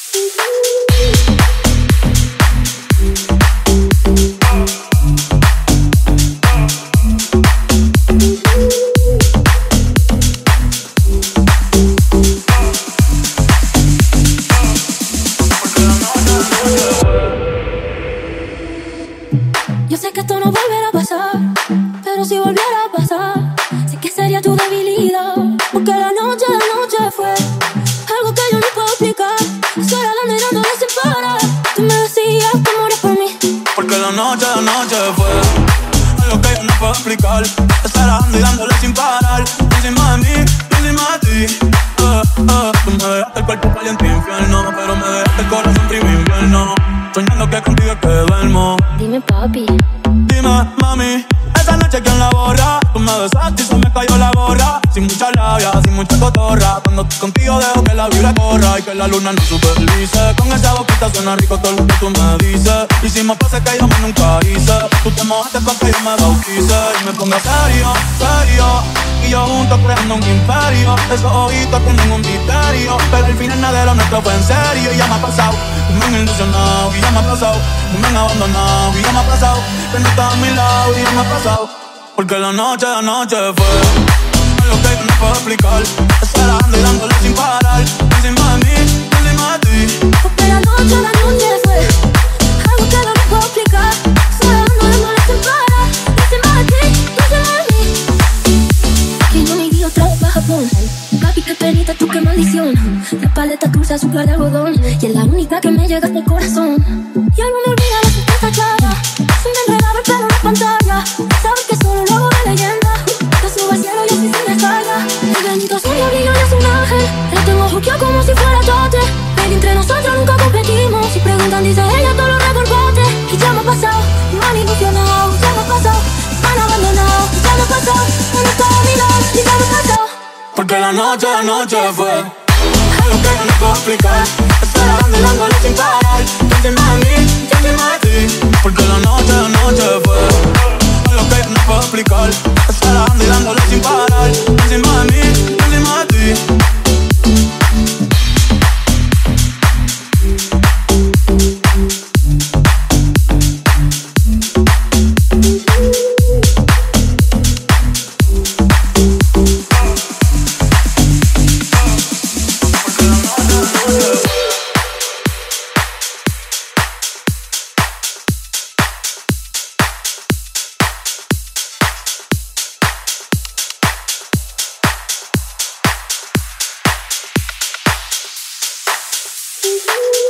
Yo sé que esto no volverá a pasar, pero si volviera a pasar, sé que sería tu debilidad. Porque la noche fue algo que yo no puedo explicar. Sola dando y dándole sin parar. Tú me decías que morías por mí. Porque la noche fue algo que yo no puedo explicar. Estar dando y dándole sin parar. Encima de mí, encima de ti. Tú me dejaste el cuerpo caliente infierno, pero me dejaste el corazón frío invierno. Soñando que contigo es que duermo. Dime, papi. Dime, mami, esa noche quién la borra. Tú me besaste y se me cayó la gorra. Sin mucha labia, sin mucha cotorra. Cuando estoy contigo dejo que la vibra corra y que la luna no supervise. Con esa boquita suena rico todo lo que tú me dices. Hicimos pases que yo nunca hice. Tú te mojaste pa' que yo me bautice y me ponga serio, serio. Y yo juntos creando un imperio. Esos ojitos tienen un misterio, pero al final nada de lo nuestro fue en serio. Y ya me ha pasado, me han ilusionado. Y ya me ha pasado, me han abandonado. Y ya me ha pasado, que no estás a mi lado. Y ya me ha pasado, porque la noche fue algo que yo no puedo explicar. Estar dando y dándole sin parar. Encima de mí, encima de ti. Porque la noche fue algo que yo no puedo explicar. Sola dándole sin parar. Encima de ti, encima de mí. Que yo me guío otra vez pa' Japón. Papi, qué penita, tú qué maldición. La paleta dulce, azúcar de algodón. Y es la única que me llega hasta el corazón. Y algo me olvida la supuesta clara. Se me enredaba el pelo en la pantalla. Sabes que solo lo hago de leyenda. Te subo al cielo y así se descarga. El bendito sueño brilla y es un ángel. La tengo juqueado como si fuera tote. Pero entre nosotros nunca competimos. Si preguntan dice ella todo lo recorbote. Y ya me ha pasado, me han ilusionado. Ya me ha pasado, me han abandonado. Y ya me ha pasado, no estaba a mi lado. Y ya me ha pasado, porque la noche fue algo que yo no puedo explicar. Estar dando y dándole sin parar. Encima de mí, encima de ti. Porque la noche fue algo que yo no puedo explicar. Estar dando y dándole sin parar. Encima de mí, encima de ti. Thank you.